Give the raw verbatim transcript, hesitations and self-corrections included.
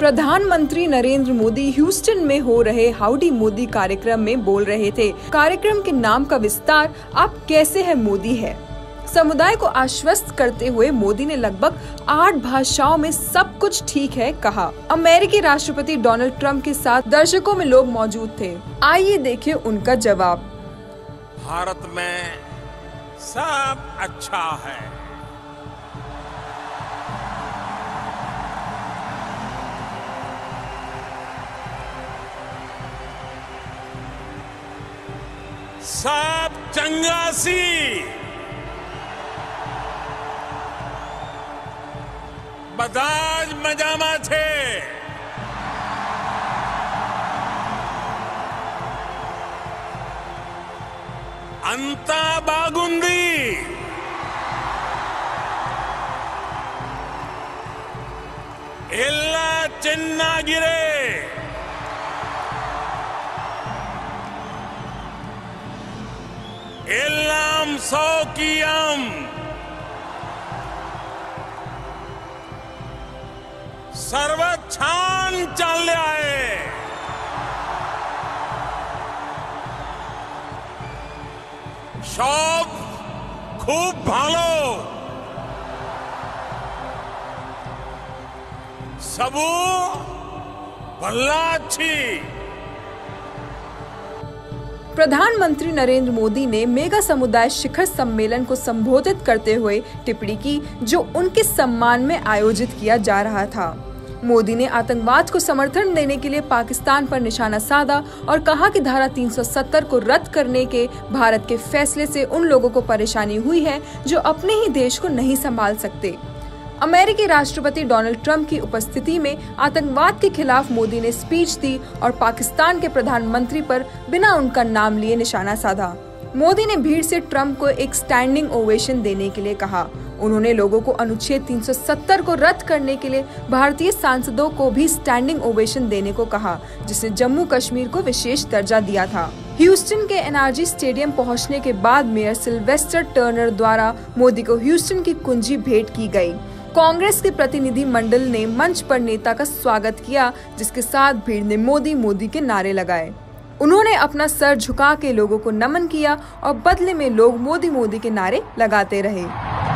प्रधानमंत्री नरेंद्र मोदी ह्यूस्टन में हो रहे हाउडी मोदी कार्यक्रम में बोल रहे थे। कार्यक्रम के नाम का विस्तार आप कैसे है मोदी है। समुदाय को आश्वस्त करते हुए मोदी ने लगभग आठ भाषाओं में सब कुछ ठीक है कहा। अमेरिकी राष्ट्रपति डोनाल्ड ट्रंप के साथ दर्शकों में लोग मौजूद थे। आइए देखिए उनका जवाब। भारत में सब अच्छा है। सब चंगासी। બધા જ મજામાં છે। અંતા બાગુંદી। એલા ચેન્નાગિરે। એલામ સૌકિયમ। सर्व छान चालले आहे। शौक खूप भालो। सबू भल्लाची। प्रधानमंत्री नरेंद्र मोदी ने मेगा समुदाय शिखर सम्मेलन को संबोधित करते हुए टिप्पणी की जो उनके सम्मान में आयोजित किया जा रहा था। मोदी ने आतंकवाद को समर्थन देने के लिए पाकिस्तान पर निशाना साधा और कहा कि धारा तीन सौ सत्तर को रद्द करने के भारत के फैसले से उन लोगों को परेशानी हुई है जो अपने ही देश को नहीं संभाल सकते। अमेरिकी राष्ट्रपति डोनाल्ड ट्रंप की उपस्थिति में आतंकवाद के खिलाफ मोदी ने स्पीच दी और पाकिस्तान के प्रधानमंत्री पर बिना उनका नाम लिए निशाना साधा। मोदी ने भीड़ से ट्रंप को एक स्टैंडिंग ओवेशन देने के लिए कहा। उन्होंने लोगों को अनुच्छेद तीन सौ सत्तर को रद्द करने के लिए भारतीय सांसदों को भी स्टैंडिंग ओवेशन देने को कहा, जिसने जम्मू कश्मीर को विशेष दर्जा दिया था। ह्यूस्टन के एनआरजी स्टेडियम पहुंचने के बाद मेयर सिल्वेस्टर टर्नर द्वारा मोदी को ह्यूस्टन की कुंजी भेंट की गई। कांग्रेस के प्रतिनिधि मंडल ने मंच पर नेता का स्वागत किया, जिसके साथ भीड़ ने मोदी मोदी के नारे लगाए। उन्होंने अपना सर झुका के लोगों को नमन किया और बदले में लोग मोदी मोदी के नारे लगाते रहे।